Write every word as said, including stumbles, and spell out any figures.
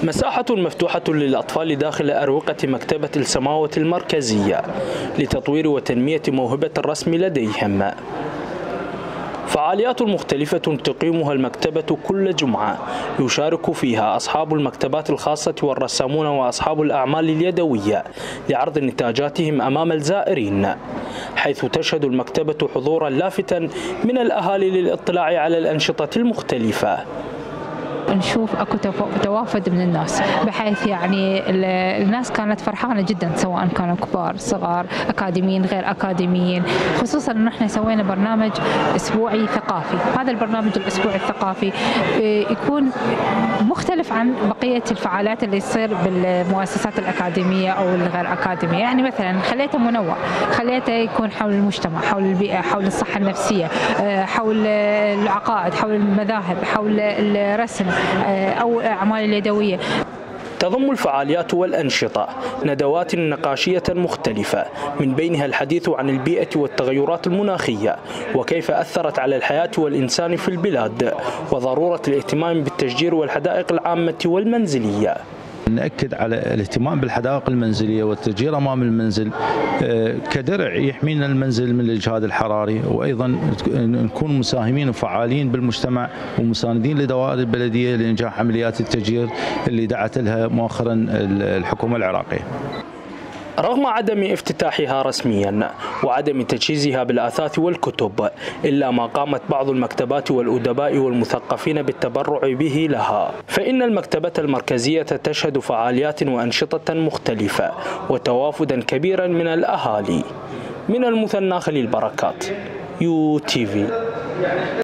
مساحة مفتوحة للأطفال داخل أروقة مكتبة السماوة المركزية لتطوير وتنمية موهبة الرسم لديهم. فعاليات مختلفة تقيمها المكتبة كل جمعة يشارك فيها أصحاب المكتبات الخاصة والرسامون وأصحاب الأعمال اليدوية لعرض نتاجاتهم أمام الزائرين، حيث تشهد المكتبة حضورا لافتا من الأهالي للاطلاع على الأنشطة المختلفة. نشوف اكو توافد من الناس، بحيث يعني الناس كانت فرحانه جدا، سواء كانوا كبار صغار اكاديميين غير اكاديميين، خصوصا انه احنا سوينا برنامج اسبوعي ثقافي. هذا البرنامج الاسبوعي الثقافي يكون مختلف عن بقيه الفعاليات اللي تصير بالمؤسسات الاكاديميه او الغير اكاديميه. يعني مثلا خليته منوع، خليته يكون حول المجتمع، حول البيئه، حول الصحه النفسيه، حول العقائد، حول المذاهب، حول الرسم أو أعمال اليدوية. تضم الفعاليات والأنشطة ندوات نقاشية مختلفة، من بينها الحديث عن البيئة والتغيرات المناخية وكيف أثرت على الحياة والإنسان في البلاد، وضرورة الاهتمام بالتشجير والحدائق العامة والمنزلية. نأكد على الاهتمام بالحدائق المنزلية والتشجير أمام المنزل كدرع يحمينا المنزل من الإجهاد الحراري، وأيضا نكون مساهمين وفعالين بالمجتمع ومساندين لدوائر البلدية لإنجاح عمليات التشجير اللي دعت لها مؤخرا الحكومة العراقية. رغم عدم افتتاحها رسميا وعدم تجهيزها بالأثاث والكتب، إلا ما قامت بعض المكتبات والأدباء والمثقفين بالتبرع به لها، فإن المكتبة المركزية تشهد فعاليات وأنشطة مختلفة وتوافدا كبيرا من الأهالي. من المثنى خليل بركات، يو تي في.